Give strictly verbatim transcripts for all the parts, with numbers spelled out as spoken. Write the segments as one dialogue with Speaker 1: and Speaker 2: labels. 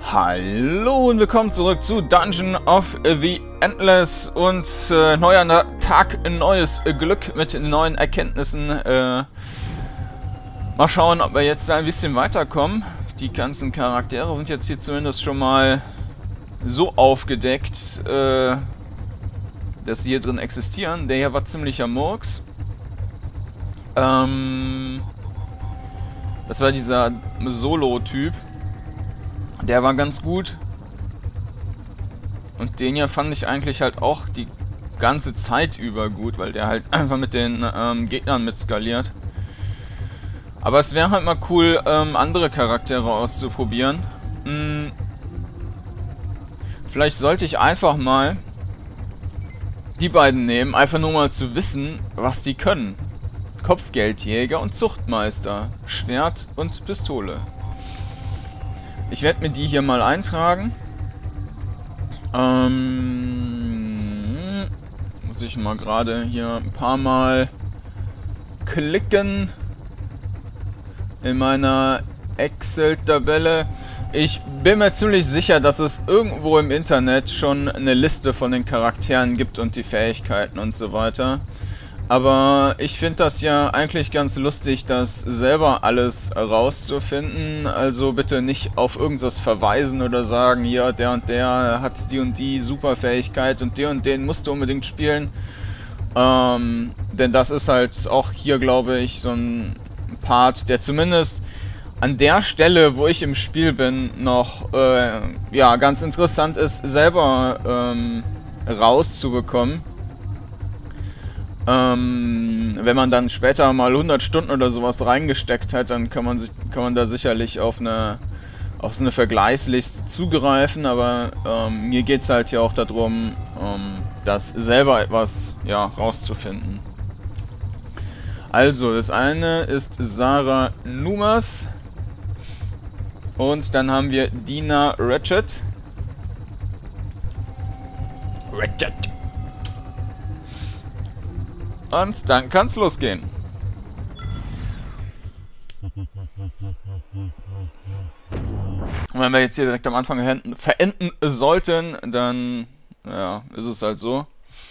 Speaker 1: Hallo und willkommen zurück zu Dungeon of the Endless und äh, neuer Tag, neues Glück mit neuen Erkenntnissen. Äh, mal schauen, ob wir jetzt da ein bisschen weiterkommen. Die ganzen Charaktere sind jetzt hier zumindest schon mal so aufgedeckt, äh, dass sie hier drin existieren. Der hier war ziemlicher Murks. Ähm, das war dieser Solo-Typ. Der war ganz gut. Und den hier fand ich eigentlich halt auch die ganze Zeit über gut, weil der halt einfach mit den ähm, Gegnern mitskaliert. Aber es wäre halt mal cool, ähm, andere Charaktere auszuprobieren. Hm. Vielleicht sollte ich einfach mal die beiden nehmen, einfach nur mal zu wissen, was die können. Kopfgeldjäger und Zuchtmeister. Schwert und Pistole. Ich werde mir die hier mal eintragen. Ähm, muss ich mal gerade hier ein paar Mal klicken in meiner Excel-Tabelle. Ich bin mir ziemlich sicher, dass es irgendwo im Internet schon eine Liste von den Charakteren gibt und die Fähigkeiten und so weiter. Aber ich finde das ja eigentlich ganz lustig, das selber alles rauszufinden. Also bitte nicht auf irgendwas verweisen oder sagen, ja, der und der hat die und die Superfähigkeit und den und den musst du unbedingt spielen. Ähm, denn das ist halt auch hier, glaube ich, so ein Part, der zumindest an der Stelle, wo ich im Spiel bin, noch äh, ja, ganz interessant ist, selber ähm, rauszubekommen. Ähm, wenn man dann später mal hundert Stunden oder sowas reingesteckt hat, dann kann man sich, kann man da sicherlich auf eine, auf so eine Vergleichsliste zugreifen, aber ähm, mir geht es halt hier auch darum, ähm, das selber etwas ja, rauszufinden. Also, das eine ist Sarah Numas und dann haben wir Dina Ratchet. Ratchet. Und dann kann's losgehen. Und wenn wir jetzt hier direkt am Anfang verenden sollten, dann ja, ist es halt so.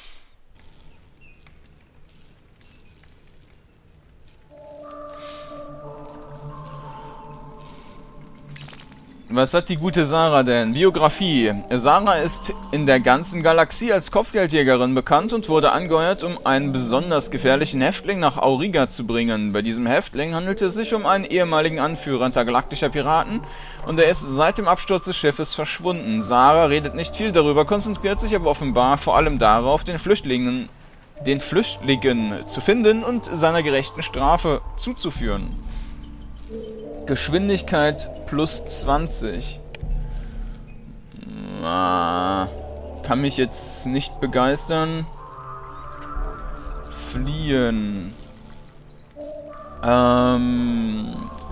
Speaker 1: Was hat die gute Sarah denn? Biografie. Sarah ist in der ganzen Galaxie als Kopfgeldjägerin bekannt und wurde angeheuert, um einen besonders gefährlichen Häftling nach Auriga zu bringen. Bei diesem Häftling handelte es sich um einen ehemaligen Anführer intergalaktischer Piraten und er ist seit dem Absturz des Schiffes verschwunden. Sarah redet nicht viel darüber, konzentriert sich aber offenbar vor allem darauf, den Flüchtlingen, den Flüchtlingen zu finden und seiner gerechten Strafe zuzuführen. Geschwindigkeit plus zwanzig. Ah, kann mich jetzt nicht begeistern. Fliehen. Ähm,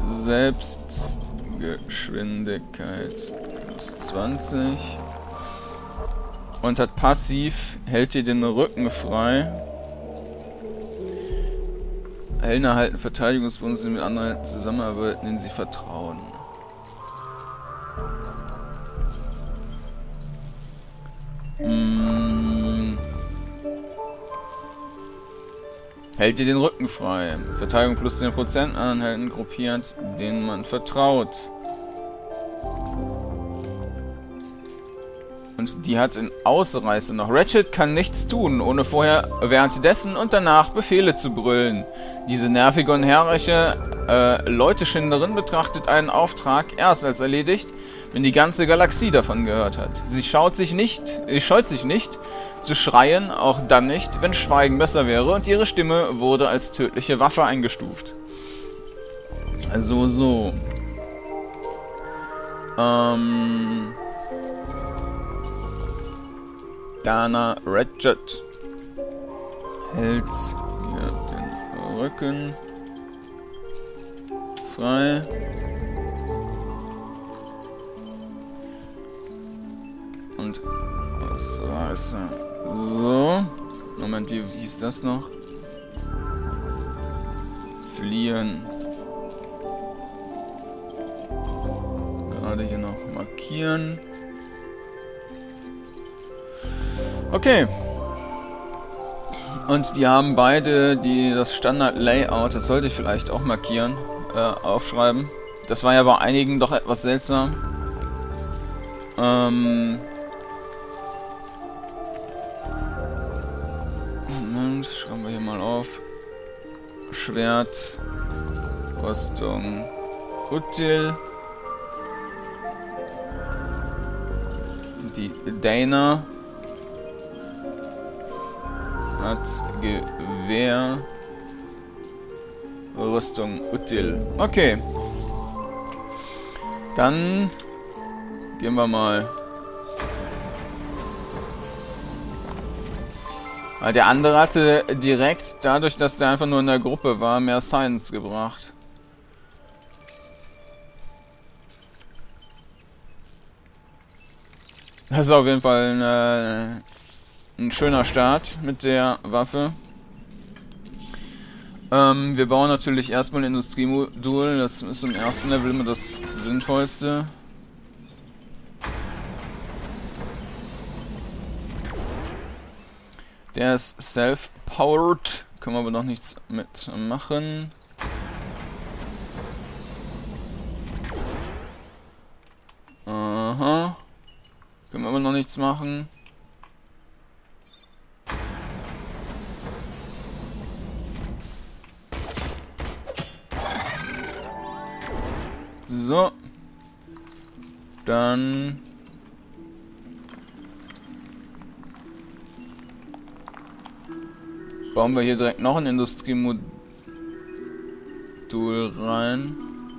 Speaker 1: Selbstgeschwindigkeit plus zwanzig. Und hat passiv, hält ihr den Rücken frei. Helden erhalten Verteidigungsbonus, die mit anderen zusammenarbeiten, denen sie vertrauen. Hm. Hält ihr den Rücken frei. Verteidigung plus zehn Prozent an Helden gruppiert, denen man vertraut. Und die hat in Ausreißer noch. Ratchet kann nichts tun, ohne vorher währenddessen und danach Befehle zu brüllen. Diese nervige und herrische äh, Leuteschinderin betrachtet einen Auftrag erst als erledigt, wenn die ganze Galaxie davon gehört hat. Sie schaut sich nicht, äh, scheut sich nicht zu schreien, auch dann nicht, wenn Schweigen besser wäre, und ihre Stimme wurde als tödliche Waffe eingestuft. Also so. Ähm... Dana Ratchet hält hier den Rücken frei. Und Ausreißer. So. Moment, wie hieß das noch? Fliehen. gerade hier noch markieren. Okay. Und die haben beide die, das Standard-Layout, das sollte ich vielleicht auch markieren, äh, aufschreiben. Das war ja bei einigen doch etwas seltsam. Ähm... Moment, schreiben wir hier mal auf. Schwert, Rüstung, Util. Die Dana hat Gewehr, Rüstung, Util. Okay. Dann gehen wir mal. Der andere hatte direkt, dadurch, dass der einfach nur in der Gruppe war, mehr Science gebracht. Das ist auf jeden Fall ein, äh, ein schöner Start mit der Waffe. Ähm, wir bauen natürlich erstmal ein Industriemodul, das ist im ersten Level immer das Sinnvollste. Der ist self-powered, können wir aber noch nichts mit machen. Aha. Können wir aber noch nichts machen. So. Dann bauen wir hier direkt noch ein Industriemodul rein.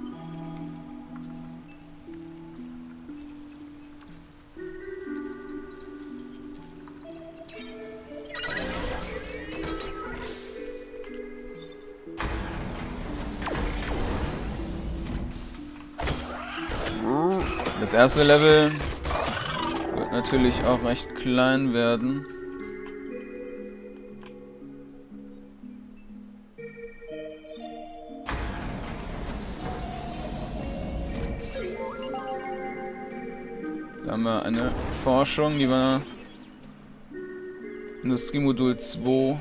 Speaker 1: Das erste Level wird natürlich auch recht klein werden. Da haben wir eine Forschung, die war Industriemodul zwei.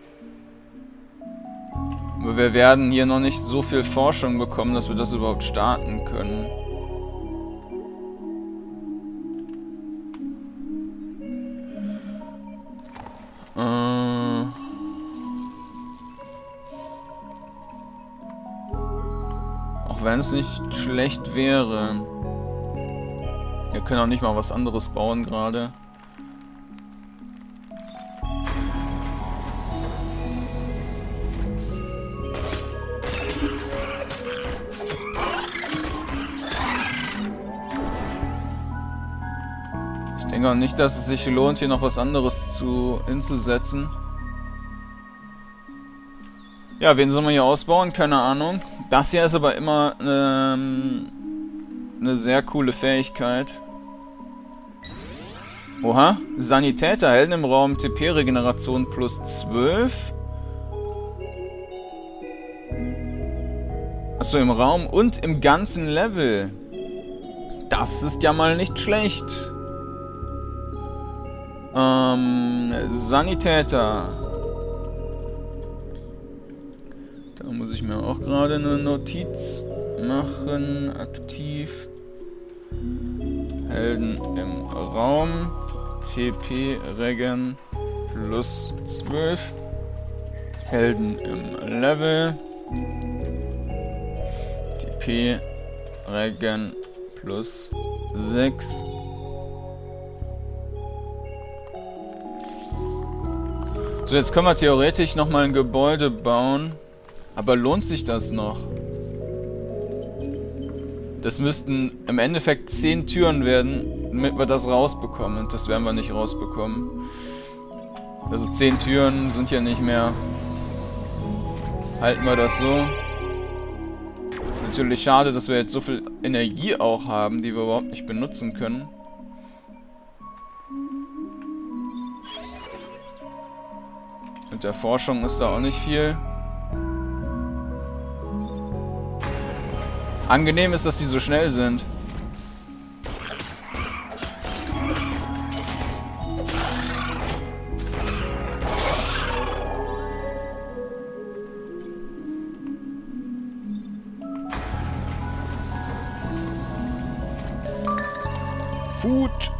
Speaker 1: Aber wir werden hier noch nicht so viel Forschung bekommen, dass wir das überhaupt starten können. Äh Auch wenn es nicht schlecht wäre. Wir können auch nicht mal was anderes bauen gerade. Ich denke auch nicht, dass es sich lohnt, hier noch was anderes zu hinzusetzen. Ja, wen soll man hier ausbauen? Keine Ahnung. Das hier ist aber immer ähm, eine sehr coole Fähigkeit. Oha, Sanitäter, Helden im Raum, T P-Regeneration plus zwölf. Achso, im Raum und im ganzen Level. Das ist ja mal nicht schlecht. Ähm, Sanitäter. Da muss ich mir auch gerade eine Notiz machen. Aktiv. Helden im Raum. T P-Regen plus zwölf. Helden im Level. T P-Regen plus sechs. So, jetzt können wir theoretisch nochmal ein Gebäude bauen. Aber lohnt sich das noch? Das müssten im Endeffekt zehn Türen werden, damit wir das rausbekommen. Und das werden wir nicht rausbekommen. Also zehn Türen sind ja nicht mehr. Halten wir das so. Natürlich schade, dass wir jetzt so viel Energie auch haben, die wir überhaupt nicht benutzen können. Mit der Forschung ist da auch nicht viel. Angenehm ist, dass die so schnell sind. Food.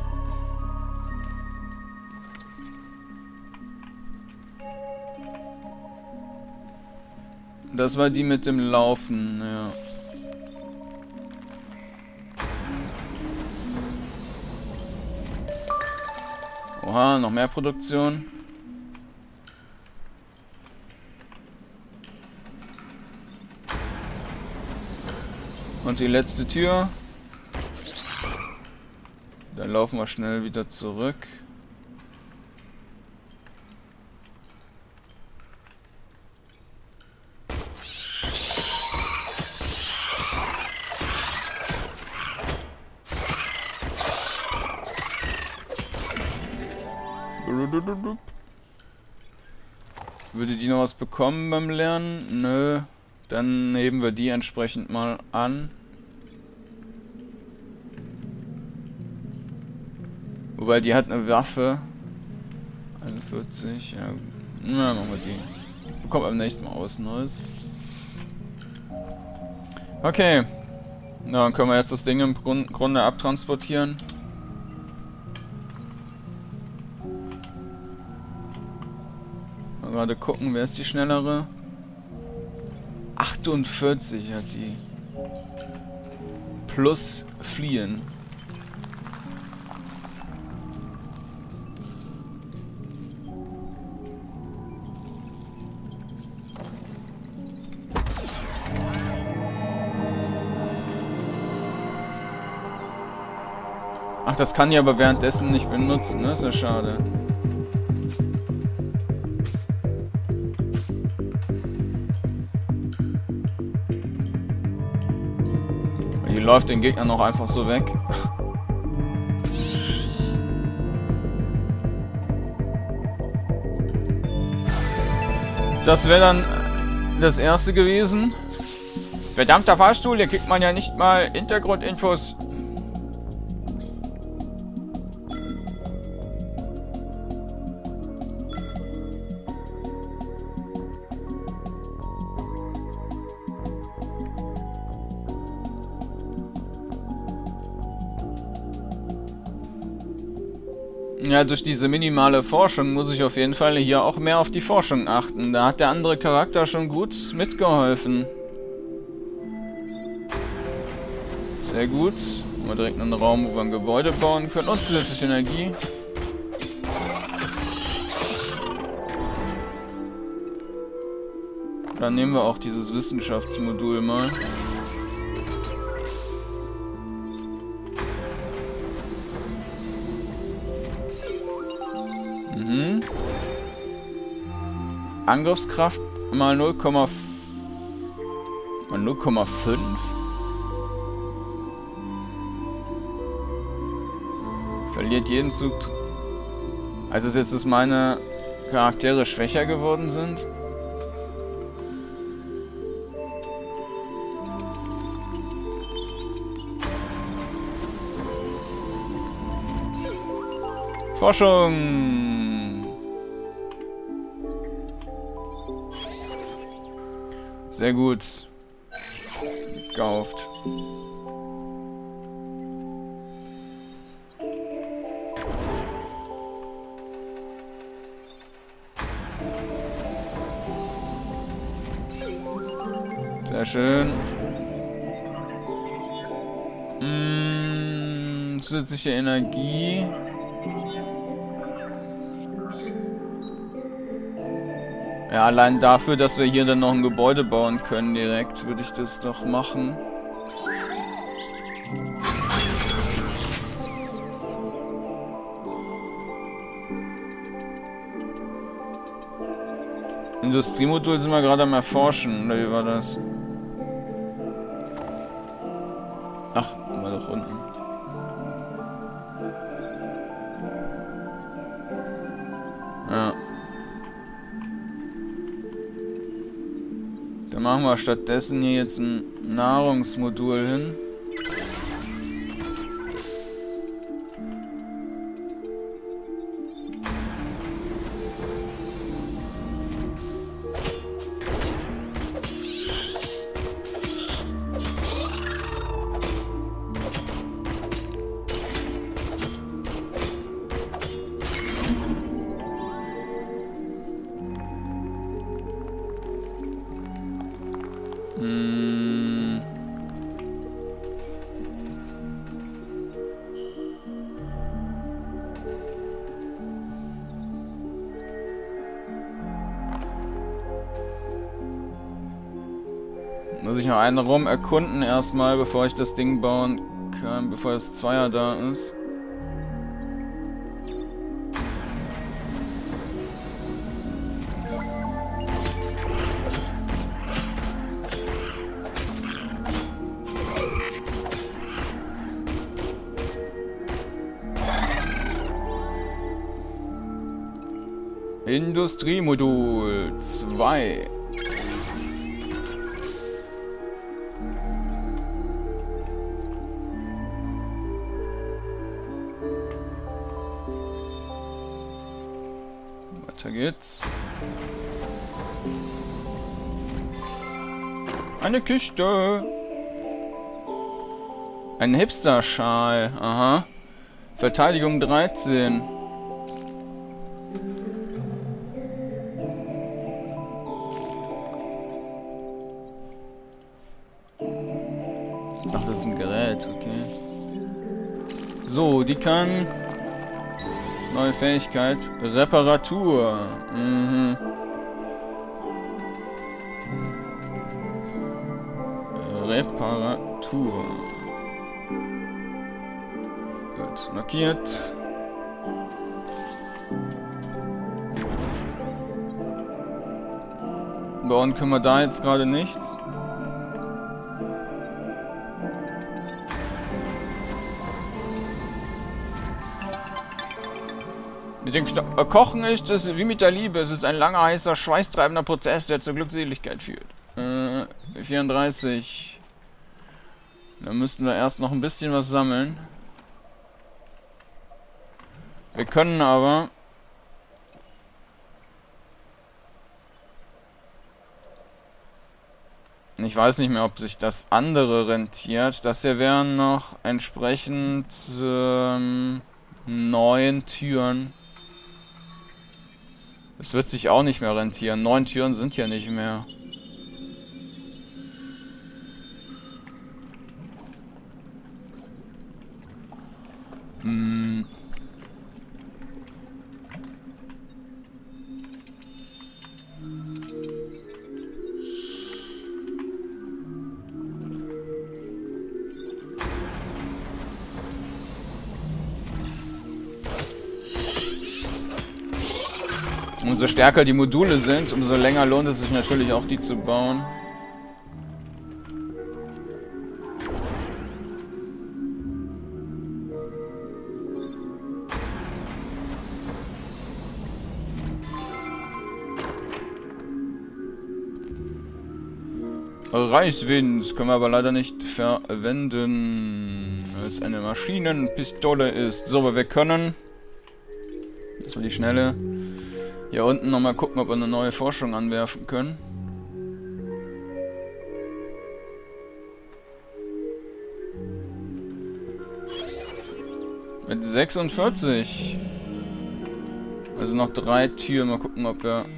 Speaker 1: Das war die mit dem Laufen, ja. Oha, noch mehr Produktion. Und die letzte Tür. Dann laufen wir schnell wieder zurück. Würde die noch was bekommen beim Lernen? Nö. Dann heben wir die entsprechend mal an. Wobei, die hat eine Waffe. einundvierzig, ja. Na, machen wir die. Bekommt beim nächsten Mal was Neues. Okay. Na, dann können wir jetzt das Ding im Grund Grunde abtransportieren. Mal gerade gucken, wer ist die schnellere? achtundvierzig hat die. Plus Fliehen. Ach, das kann die aber währenddessen nicht benutzen, ne? Ist ja schade. Die läuft den Gegner noch einfach so weg. Das wäre dann das erste gewesen. Verdammter Fahrstuhl, hier kriegt man ja nicht mal Hintergrundinfos. Ja, durch diese minimale Forschung muss ich auf jeden Fall hier auch mehr auf die Forschung achten. Da hat der andere Charakter schon gut mitgeholfen. Sehr gut. Haben wir direkt einen Raum, wo wir ein Gebäude bauen können und zusätzliche Energie. Dann nehmen wir auch dieses Wissenschaftsmodul mal. Mhm. Angriffskraft mal null Komma fünf. Verliert jeden Zug. Also ist jetzt, dass meine Charaktere schwächer geworden sind. Forschung! Sehr gut. Gekauft. Sehr schön. Mmh, zusätzliche Energie. Ja, allein dafür, dass wir hier dann noch ein Gebäude bauen können direkt, würde ich das doch machen. Industriemodul sind wir gerade am Erforschen, oder wie war das? Ach, war doch unten. Ja. Dann machen wir stattdessen hier jetzt ein Nahrungsmodul hin. muss ich noch einen Raum erkunden erstmal, bevor ich das Ding bauen kann, bevor das Zweier da ist. Industriemodul zwei. Weiter geht's. Eine Kiste. Ein Hipster-Schal. Aha. Verteidigung dreizehn. Ach, das ist ein Gerät, okay. So, die kann... Neue Fähigkeit. Reparatur. Mhm. Reparatur. Gut, markiert. Bauen können wir da jetzt gerade nichts. Mit dem Kno Kochen ist es wie mit der Liebe. Es ist ein langer, heißer, schweißtreibender Prozess, der zur Glückseligkeit führt. Äh, vierunddreißig. Da müssten wir erst noch ein bisschen was sammeln. Wir können aber... Ich weiß nicht mehr, ob sich das andere rentiert. Das hier wären noch entsprechend ähm, neun Türen. Das wird sich auch nicht mehr rentieren. Neun Türen sind ja nicht mehr. Hm. Umso stärker die Module sind, umso länger lohnt es sich natürlich auch, die zu bauen. Reichswind können wir aber leider nicht verwenden, weil es eine Maschinenpistole ist. So, aber wir können... Das war die schnelle... Hier unten nochmal gucken, ob wir eine neue Forschung anwerfen können. Mit sechsundvierzig. Also noch drei Türen. Mal gucken, ob wir...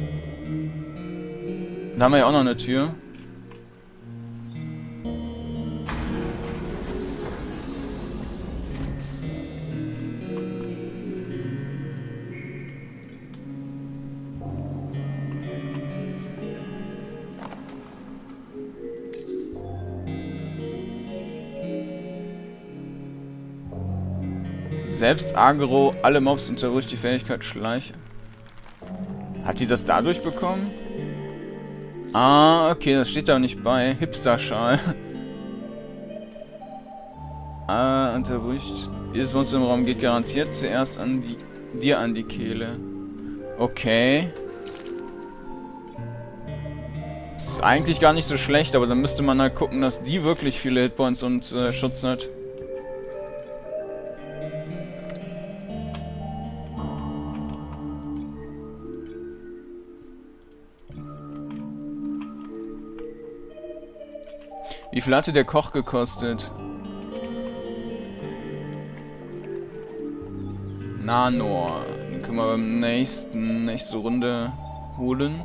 Speaker 1: Da haben wir ja auch noch eine Tür. Selbst Agro, alle Mobs unter durch die Fähigkeit Schleiche. Hat die das dadurch bekommen? Ah, okay, das steht da nicht bei. Hipster-Schal. Ah, unterbricht. Jedes Monster im Raum geht garantiert zuerst an die, dir an die Kehle. Okay. Ist eigentlich gar nicht so schlecht, aber dann müsste man halt gucken, dass die wirklich viele Hitpoints und äh, Schutz hat. Wie viel hatte der Koch gekostet? Nanor. Den können wir beim nächsten, nächste Runde holen.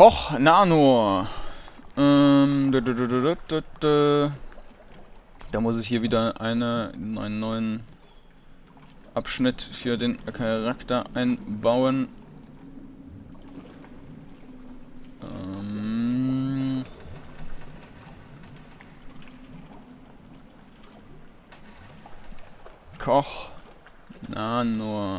Speaker 1: Koch Nano. Ähm, da, da, da, da, da, da. Da muss ich hier wieder eine, einen neuen Abschnitt für den Charakter einbauen. Ähm Koch Nano.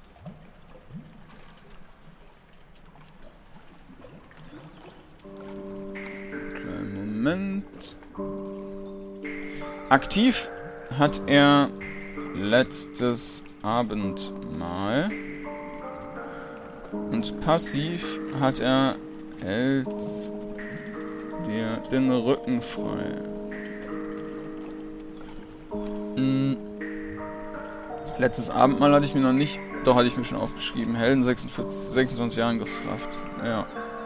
Speaker 1: Kleinen Moment. Aktiv hat er letztes Abendmahl. Und passiv hat er hält dir den Rücken frei. Hm. Letztes Abendmahl hatte ich mir noch nicht. Doch, hatte ich mir schon aufgeschrieben. Helden sechsundvierzig, sechsundzwanzig Jahre Angriffskraft. Ja.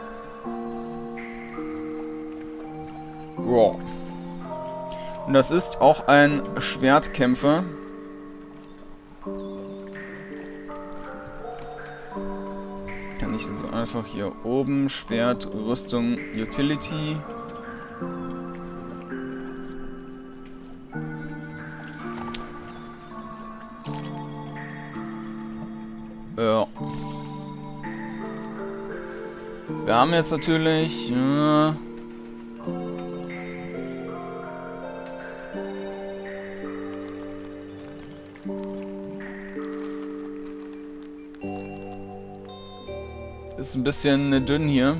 Speaker 1: Wow. Und das ist auch ein Schwertkämpfer. Kann ich also einfach hier oben Schwert, Rüstung, Utility. Ja. Wir haben jetzt natürlich... Ja, ist ein bisschen dünn hier.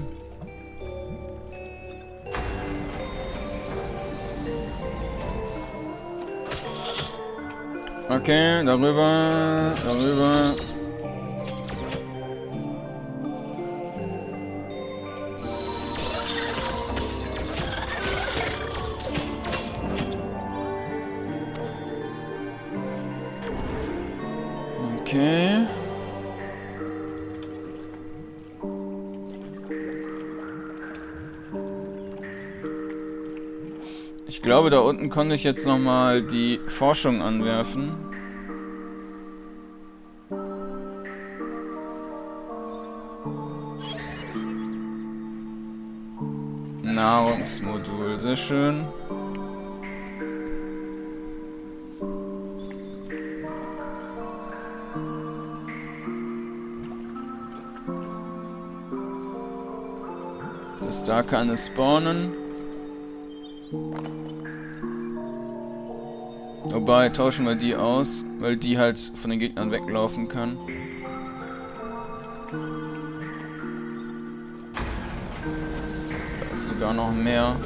Speaker 1: Okay, darüber, darüber. Okay. Ich glaube, da unten konnte ich jetzt nochmal die Forschung anwerfen. Nahrungsmodul, sehr schön. Dass da keine spawnen. Wobei, tauschen wir die aus, weil die halt von den Gegnern weglaufen kann. Da ist sogar noch mehr.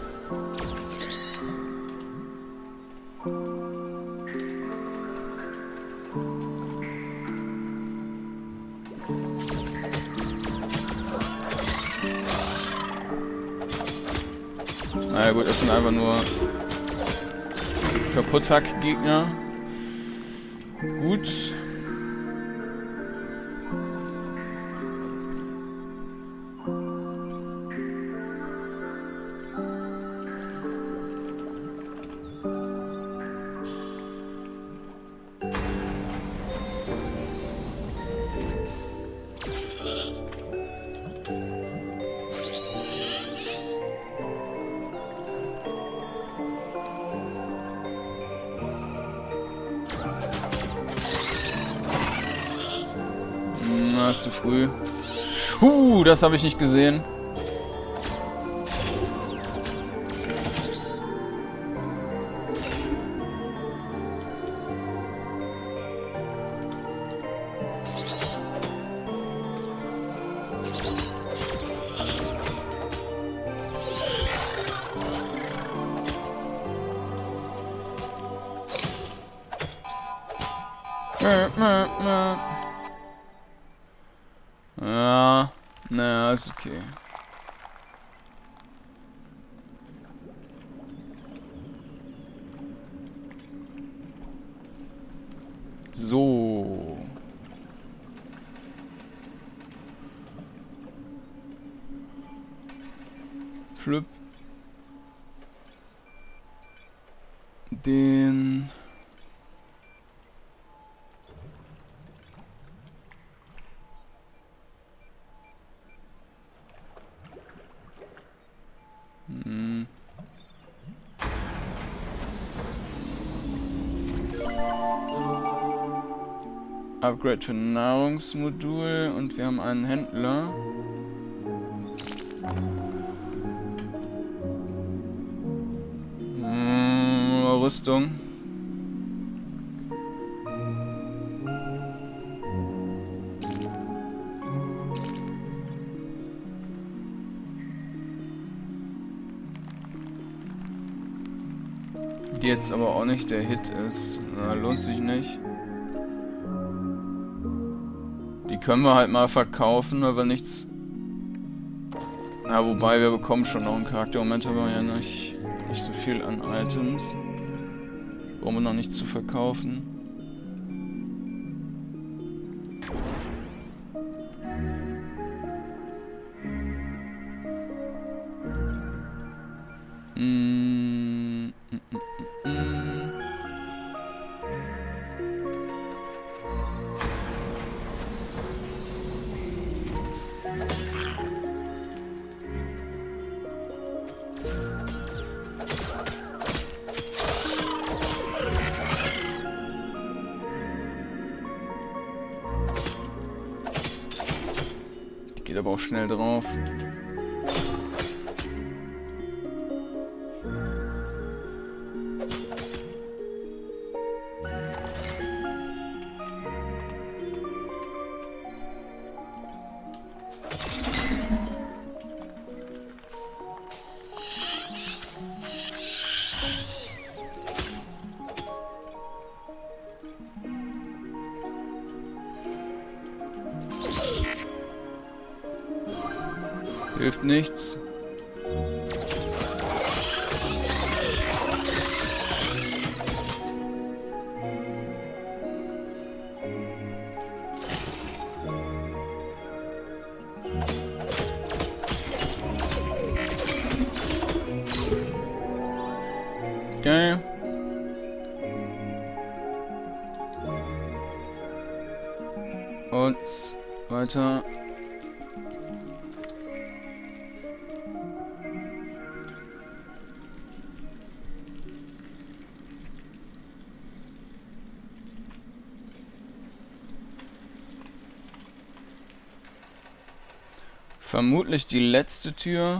Speaker 1: Naja gut, das sind einfach nur Kaputthack-Gegner. Gut. Na, zu früh. Huh, das habe ich nicht gesehen. Ja, naja, ist okay. So. Flip. Den... Upgrade für Nahrungsmodul und wir haben einen Händler. Hm, Rüstung. Die jetzt aber auch nicht der Hit ist. Na, lohnt sich nicht. Die können wir halt mal verkaufen, aber nichts... Ja, wobei, wir bekommen schon noch einen Charakter. Im Moment haben wir ja nicht, nicht so viel an Items. Brauchen wir noch nichts zu verkaufen. Mm, mm, mm, mm. Geht aber auch schnell drauf. Hilft nichts. Okay. Und weiter. Vermutlich die letzte Tür.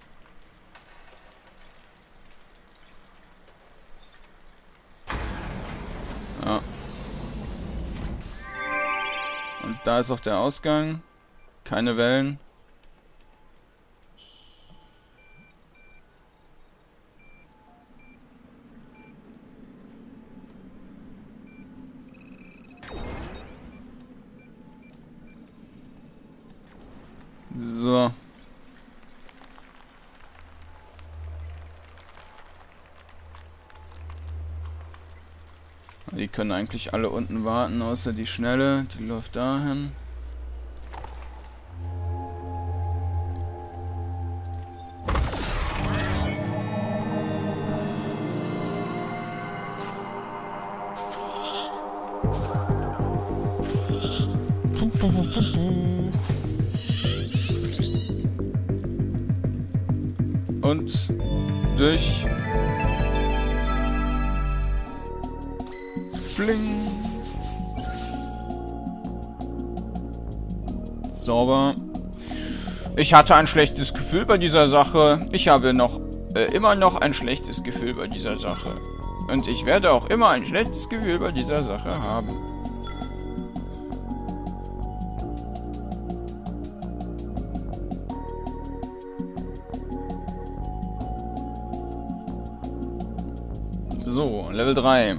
Speaker 1: Ja. Und da ist auch der Ausgang. Keine Wellen. So. Die können eigentlich alle unten warten, außer die Schnelle. Die läuft dahin. Puh, puh, puh, puh, puh. Und durch. Bling. Sauber. Ich hatte ein schlechtes Gefühl bei dieser Sache. Ich habe noch äh, immer noch ein schlechtes Gefühl bei dieser Sache. Und ich werde auch immer ein schlechtes Gefühl bei dieser Sache haben. So, Level drei.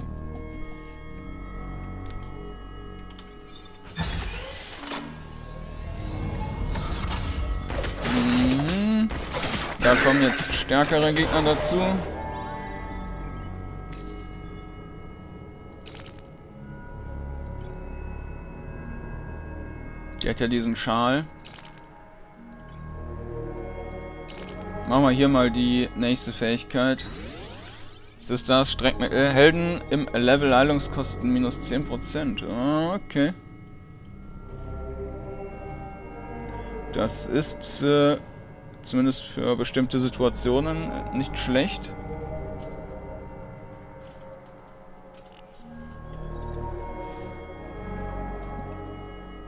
Speaker 1: Mhm. Da kommen jetzt stärkere Gegner dazu. Die hat ja diesen Schal. Machen wir hier mal die nächste Fähigkeit. Was ist das? Streckt äh, Helden im Level Heilungskosten minus zehn Prozent. Oh, okay. Das ist äh, zumindest für bestimmte Situationen nicht schlecht.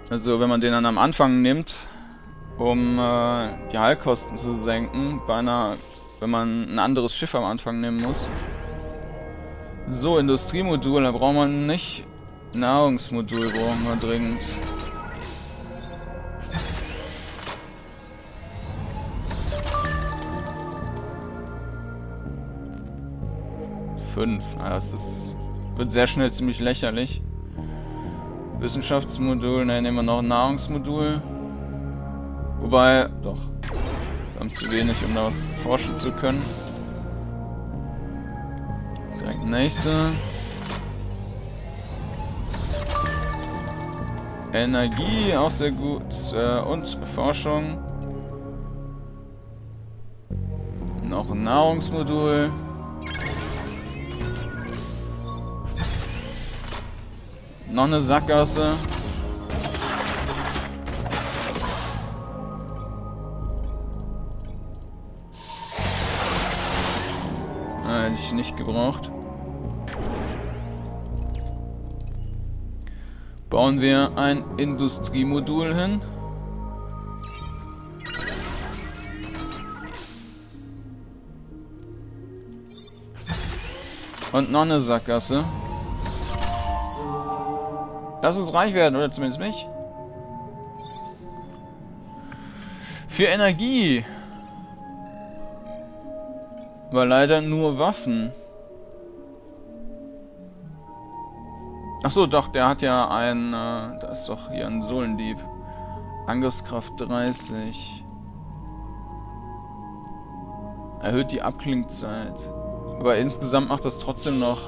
Speaker 1: Also wenn man den dann am Anfang nimmt, um äh, die Heilkosten zu senken, bei einer, wenn man ein anderes Schiff am Anfang nehmen muss. So, Industriemodul, da braucht man nicht. Nahrungsmodul brauchen wir dringend. Fünf. Na, das ist, wird sehr schnell ziemlich lächerlich. Wissenschaftsmodul, ne, nehmen wir noch ein Nahrungsmodul. Wobei, doch. Wir haben zu wenig, um da was forschen zu können. Direkt nächste. Energie, auch sehr gut. Äh, und Forschung. Noch ein Nahrungsmodul. Noch eine Sackgasse. Ah, hätte ich nicht gebraucht. Bauen wir ein Industriemodul hin. Und noch eine Sackgasse. Lass uns reich werden, oder zumindest mich. Für Energie. War leider nur Waffen. Achso, doch, der hat ja ein... Äh, da ist doch hier ein Sohlendieb. Angriffskraft dreißig. Erhöht die Abklingzeit. Aber insgesamt macht das trotzdem noch...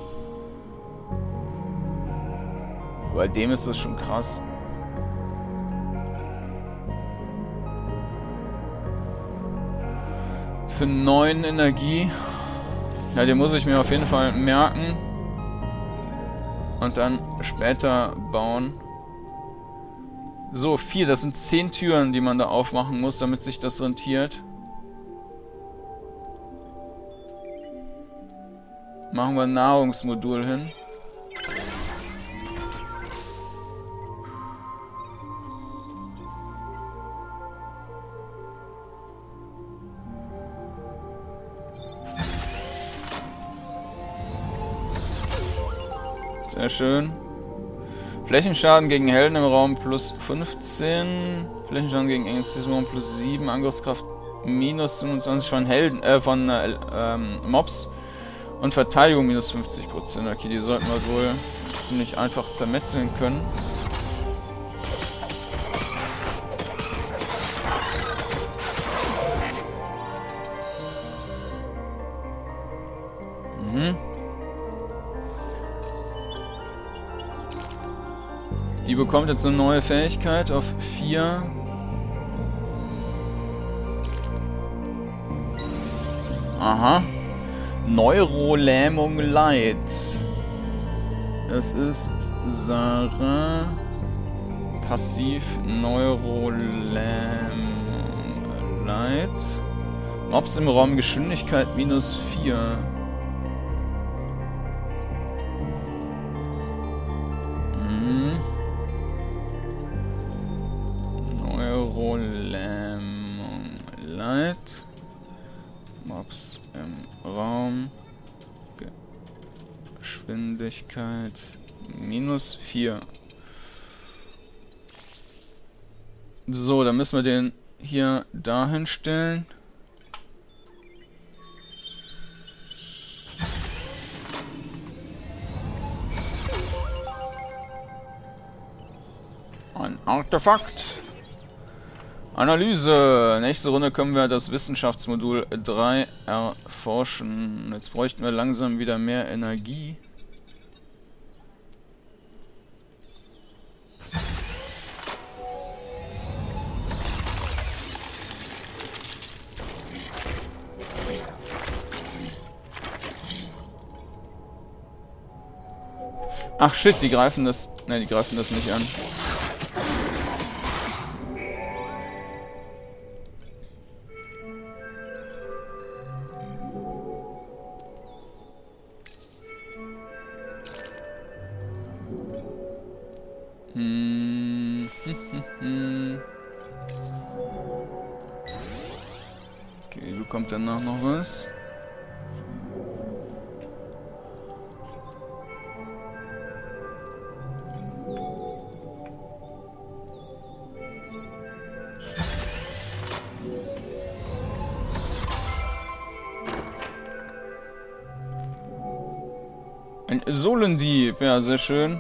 Speaker 1: Bei dem ist das schon krass. Für neun Energie. Ja, den muss ich mir auf jeden Fall merken. Und dann später bauen. So, vier. Das sind zehn Türen, die man da aufmachen muss, damit sich das rentiert. Machen wir ein Nahrungsmodul hin. Sehr schön. Flächenschaden gegen Helden im Raum plus fünfzehn. Flächenschaden gegen Ängste im Raum plus sieben. Angriffskraft minus fünfundzwanzig von Helden, äh, von äh, ähm, Mobs. Und Verteidigung minus fünfzig Prozent. Okay, die sollten wir wohl ziemlich einfach zermetzeln können. Mhm. Die bekommt jetzt eine neue Fähigkeit auf vier. Aha. Neurolähmung Light. Das ist Sarah. Passiv Neurolähmung Light. Mobs im Raum Geschwindigkeit minus vier. Neurolähmung Light. Mobs im Raum. Geschwindigkeit minus vier. So, dann müssen wir den hier dahin stellen. Ein Artefakt. Analyse. Nächste Runde können wir das Wissenschaftsmodul drei erforschen. Jetzt bräuchten wir langsam wieder mehr Energie. Ach shit, die greifen das... Ne, die greifen das nicht an. Hm. kommt danach noch was. Ein Sohlendieb, ja, sehr schön.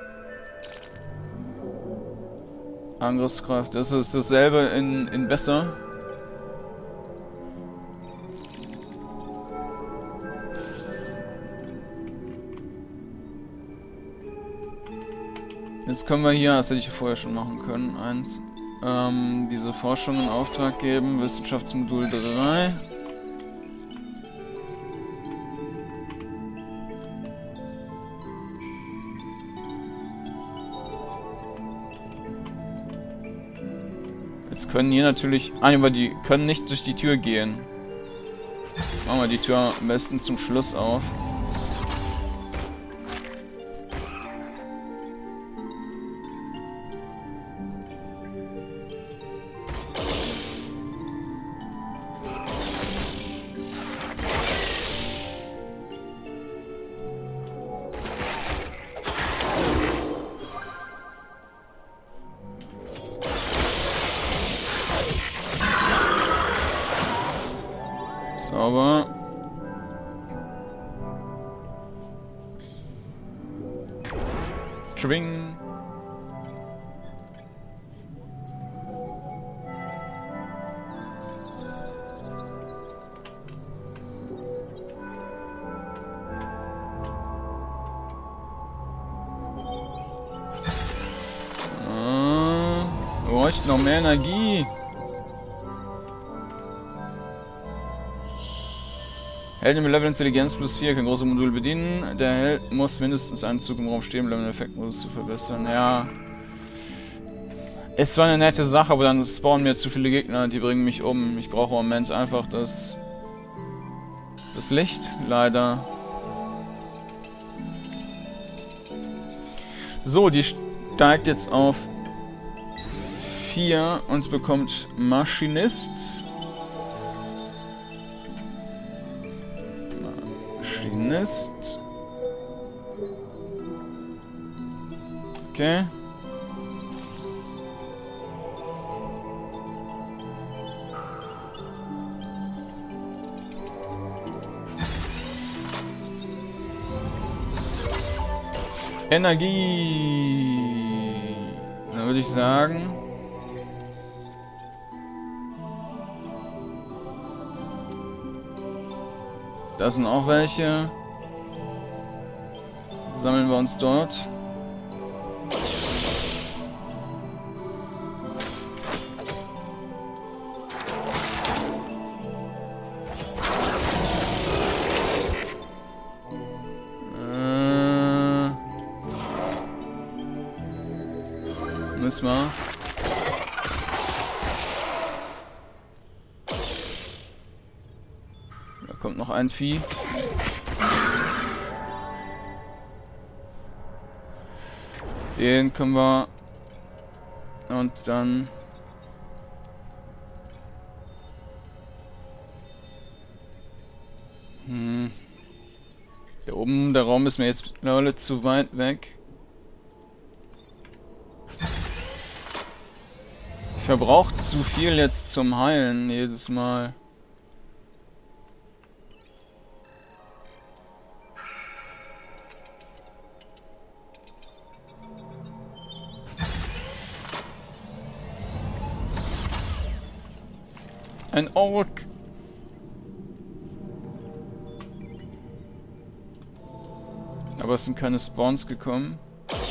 Speaker 1: Angriffskraft, das ist dasselbe in, in besser. Jetzt können wir hier, das hätte ich vorher schon machen können, eins, ähm, diese Forschung in Auftrag geben, Wissenschaftsmodul drei. Jetzt können hier natürlich... Ah, aber die können nicht durch die Tür gehen. Machen wir die Tür am besten zum Schluss auf. Sauber. Schwing. Ah, bräuchte noch mehr Energie. Held im Level Intelligenz plus vier kann große Module bedienen. Der Held muss mindestens einen Zug im Raum stehen bleiben, um den Effektmodus zu verbessern. Ja. Ist zwar eine nette Sache, aber dann spawnen mir zu viele Gegner, die bringen mich um. Ich brauche im Moment einfach das... das Licht, leider. So, die steigt jetzt auf vier und bekommt Maschinist. Maschinist. Okay. Energie. Dann würde ich sagen... Da sind auch welche. Sammeln wir uns dort. Äh, müssen wir. Kommt noch ein Vieh. Den können wir... Und dann... Hm. Da oben, der Raum ist mir jetzt mittlerweile zu weit weg. Ich verbrauche zu viel jetzt zum Heilen jedes Mal. Ein Ork. Aber es sind keine Spawns gekommen.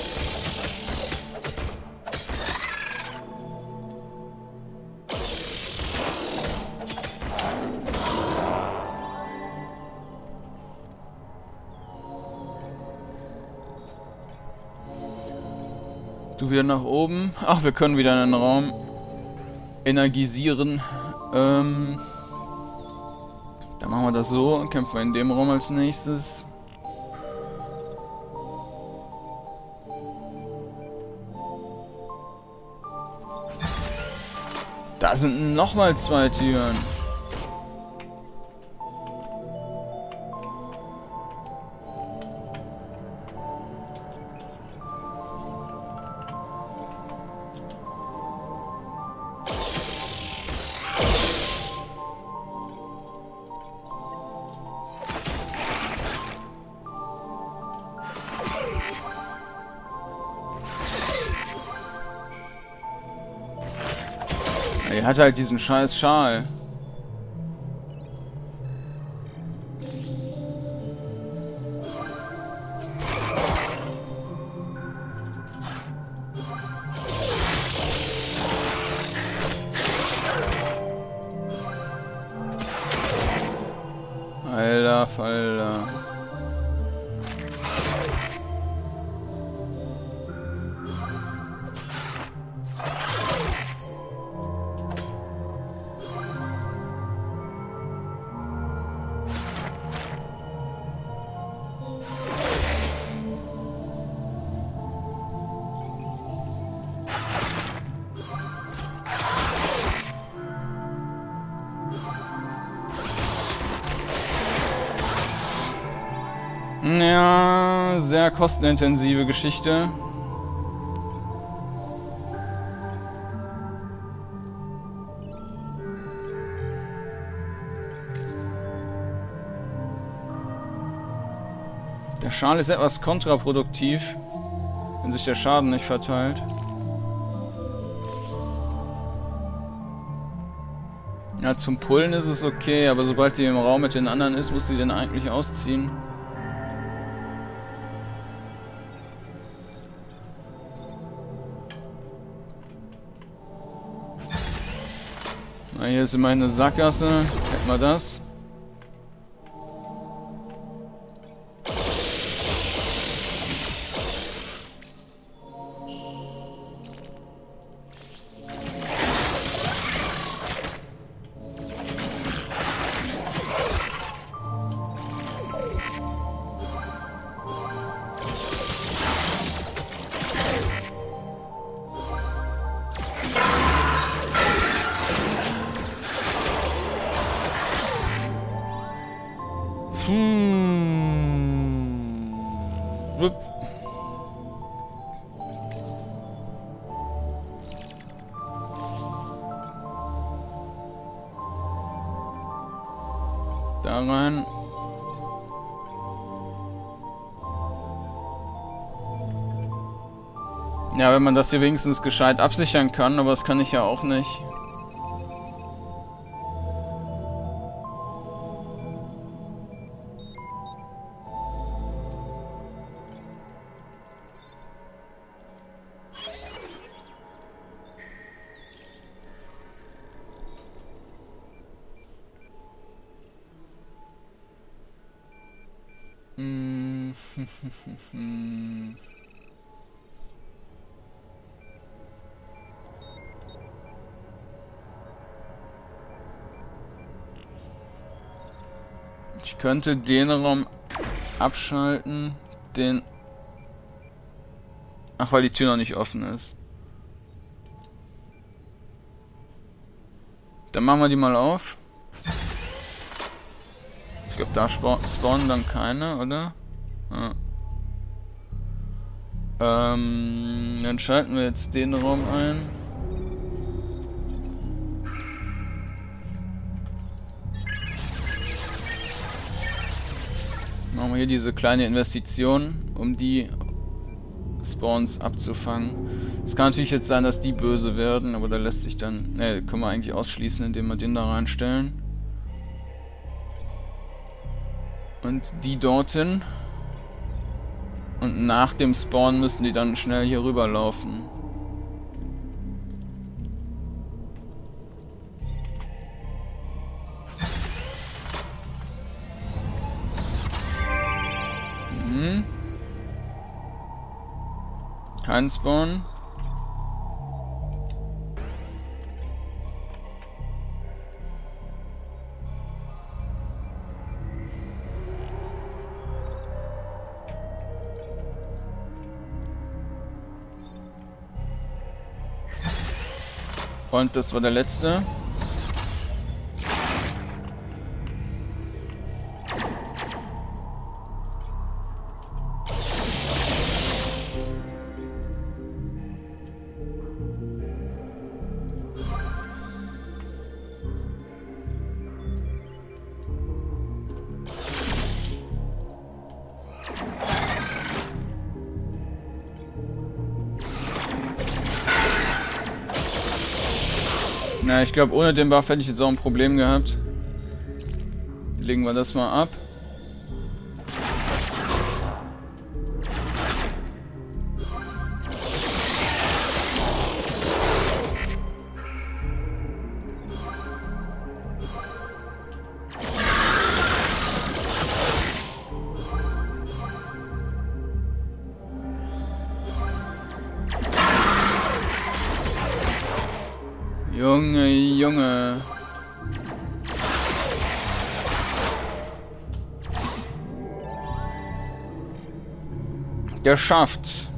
Speaker 1: Du wieder nach oben. Ach, wir können wieder in den Raum energisieren. Ähm, dann machen wir das so. Kämpfen wir in dem Raum als nächstes. Da sind nochmal zwei Türen. Er hat halt diesen scheiß Schal. Alter Falter. Ja, sehr kostenintensive Geschichte. Der Schal ist etwas kontraproduktiv, wenn sich der Schaden nicht verteilt. Ja, zum Pullen ist es okay, aber sobald die im Raum mit den anderen ist, muss sie den eigentlich ausziehen. Na, hier ist immerhin eine Sackgasse. Hätten wir das. Hm. Wupp. Da rein. Ja, wenn man das hier wenigstens gescheit absichern kann, aber das kann ich ja auch nicht. Hm. Ich könnte den Raum abschalten, den... Ach, weil die Tür noch nicht offen ist. Dann machen wir die mal auf. Ich glaube, da spawnen dann keine, oder? Ja. Ähm, dann schalten wir jetzt den Raum ein. Machen wir hier diese kleine Investition, um die Spawns abzufangen. Es kann natürlich jetzt sein, dass die böse werden, aber da lässt sich dann... Ne, können wir eigentlich ausschließen, indem wir den da reinstellen. Und die dorthin. Und nach dem Spawn müssen die dann schnell hier rüberlaufen. Mhm. Kein Spawn. Und das war der letzte. Na, ich glaube, ohne den Buff hätte ich jetzt auch ein Problem gehabt. Legen wir das mal ab. Junge, Junge. Geschafft.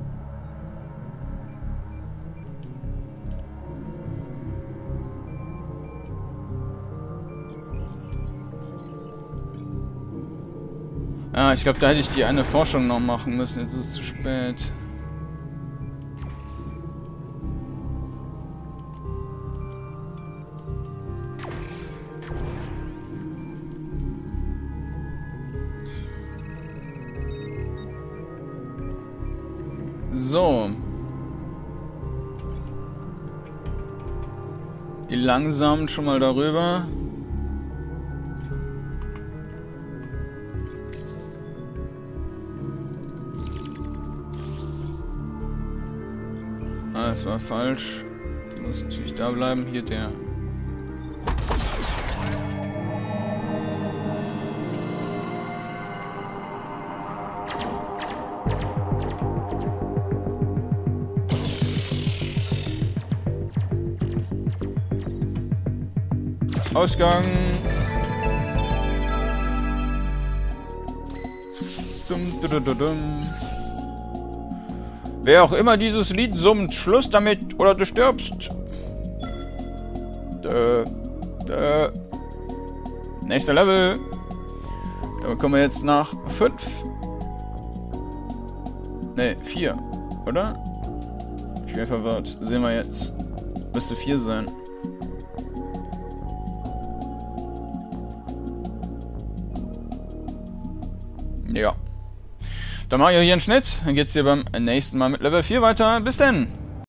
Speaker 1: Ah, ich glaube, da hätte ich die eine Forschung noch machen müssen. Jetzt ist es zu spät. So. Die langsamen schon mal darüber. Ah, das war falsch. Die muss natürlich da bleiben. Hier der. Ausgang. Dum, dum, dum, dum. Wer auch immer dieses Lied summt, Schluss damit oder du stirbst. Dö, dö. Nächster Level. Da kommen wir jetzt nach fünf. Ne, vier, oder? Ich bin verwirrt. Sehen wir jetzt. Müsste vier sein. Ja. Dann mache ich hier einen Schnitt. Dann geht's hier beim nächsten Mal mit Level vier weiter. Bis denn!